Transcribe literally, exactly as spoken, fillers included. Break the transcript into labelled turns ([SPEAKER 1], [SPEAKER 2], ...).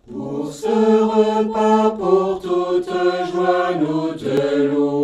[SPEAKER 1] Pour ce repas, pour toute joie, nous te louons.